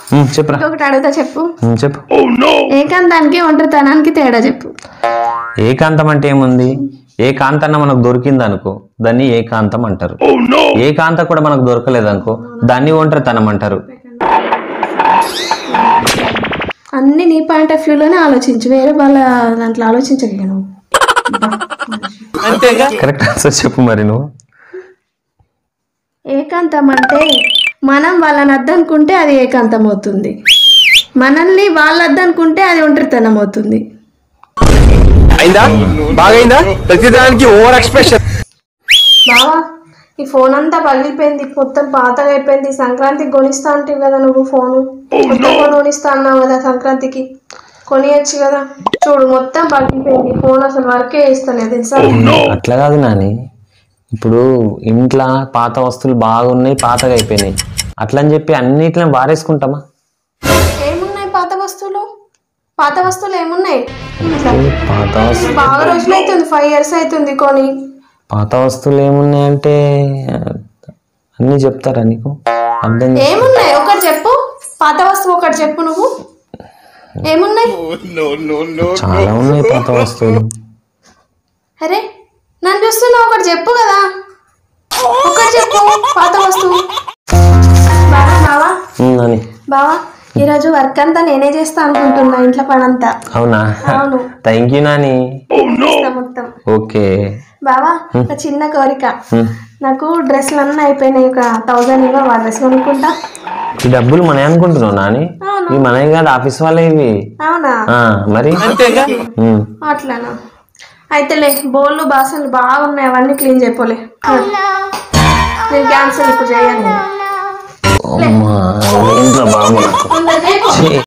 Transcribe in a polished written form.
చెప్పరా. ఒకటి అడుగుతా చెప్పు. చెప్పు. ఏకాంతానికి ఒంటరితనానికి తేడా చెప్పు. ఏకాంతం అంటే ఏముంది? ఏకాంతన్న మనకు దొరికింది అనుకో దాన్ని ఏకాంతం అంటారు. ఏకాంత కూడా మనకు దొరకలేదనుకో దాన్ని ఒంటరితనం అంటారు. అన్ని నీ పాయింట్ ఆఫ్ వ్యూలోనే ఆలోచించు, వేరే వాళ్ళ దాంట్లో ఆలోచించగలను నువ్వు. కరెక్ట్ ఆన్సర్ చెప్పు మరి నువ్వు. ఏకాంతం అంటే మనం వాళ్ళని అద్దనుకుంటే అది ఏకాంతం అవుతుంది, మనల్ని వాళ్ళు అద్దనుకుంటే అది ఒంటరితనం అవుతుంది. ప్రతిదానికి ఓవర్ ఎక్స్ప్రెషన్. బావా ఈ ఫోన్ అంతా పగిలిపోయింది, మొత్తం పాతగా అయిపోయింది. సంక్రాంతికి కొనిస్తా అంటే కదా నువ్వు ఫోను, కొత్త ఫోన్ కొనిస్తా అన్నావు కదా సంక్రాంతికి, కొనియచ్చు కదా. చూడు మొత్తం పగిలిపోయింది ఫోన్, అసలు వర్కే చేస్తలేదు తెలుసా. అట్లా కాదు నాని, ఇప్పుడు ఇంట్లో పాత వస్తువులు బాగున్నాయి, పాతగా అయిపోయినాయి, అట్లా అని చెప్పి అన్నిట్లని వారేసుకుంటామా? ఏమున్నాయి పాత వస్తువులు? పాత వస్తువులు ఏమున్నాయి ఇంట్లో? పాత వస్తువులు బాగా రోజులు అవుతుంది, 5 years అవుతుంది కొని. పాత వస్తువులు ఏమున్నాయంటే అన్ని చెప్తారా నీకు? అర్థం ఏమున్నాయి ఒకటి చెప్పు, పాత వస్తువు ఒకటి చెప్పు నువ్వు. ఏమున్నాయి? చాలా ఉన్నాయి పాత వస్తువులు. అరే నన్ను చూస్తున్నావు, ఒకటి చెప్పు కదా, ఒకటి చెప్పు పాత వస్తువు. బావా బావా నాని బావా ఈరోజు వర్క్ అంతా నేనే చేస్తా అనుకుంటున్నా, ఇంట్లో పని అంతా. అవునా? అవును. Thank you Nani. మొత్తం ఓకే బావా. ఒక చిన్న కోరిక, నాకు డ్రెస్సులు అన్నీ అయిపోయినాయి, ఒక 1000 ఇవ్వ డ్రెస్ కొనుక్కుంటా. ఈ డబ్బులు మనమే అనుకుంటున్నావు నాని? ఈ మనమే కాదు, ఆఫీస్ వాళ్ళే ఇవి. అవునా? మరి అట్లానా? అయితేలే, బోళ్ళు బాసనలు బాగున్నాయి, అవన్నీ క్లీన్ చేయపోలే. నేను క్యాన్సిల్ ఇప్పుడు చేయను. ఇంట్లో బాబు